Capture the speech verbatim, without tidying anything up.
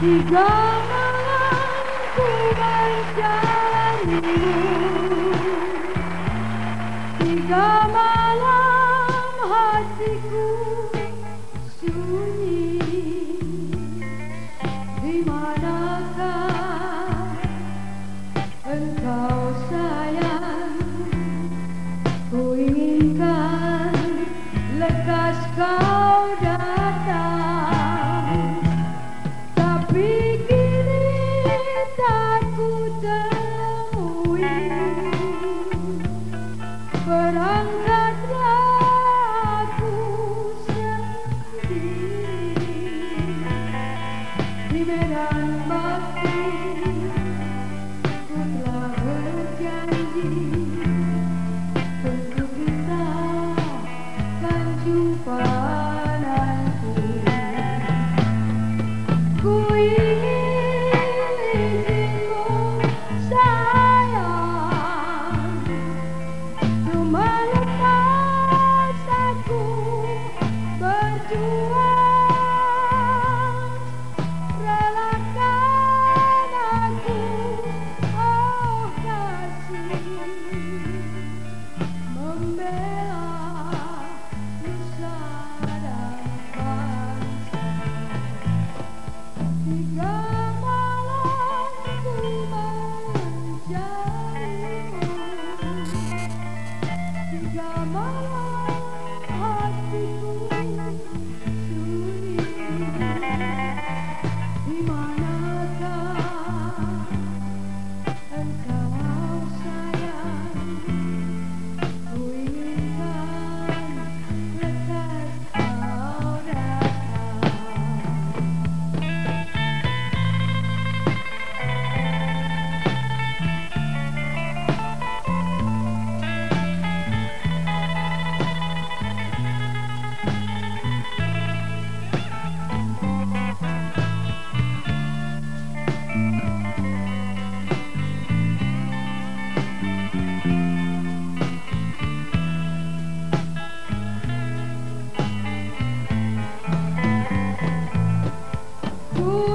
Tiga malam ku mencarimu, tiga malam hatiku sunyi. Di manakah engkau sayang? Ku inginkan lekas kau datang, tapi kini tak ku temui. Berangkatlah aku sendiri di medan bakti. Ku telah berjanji untuk kita kan jumpa nanti. Ku ingin izinmu sayang, untuk melepas aku berjuang. Relakan aku, oh kasih, membela nusa dan bangsa. Tiga malam ku mencarimu, tiga malam hatiku sunyi. Di manakah engkau sayang? Ku inginkan lekas kau datang. Ku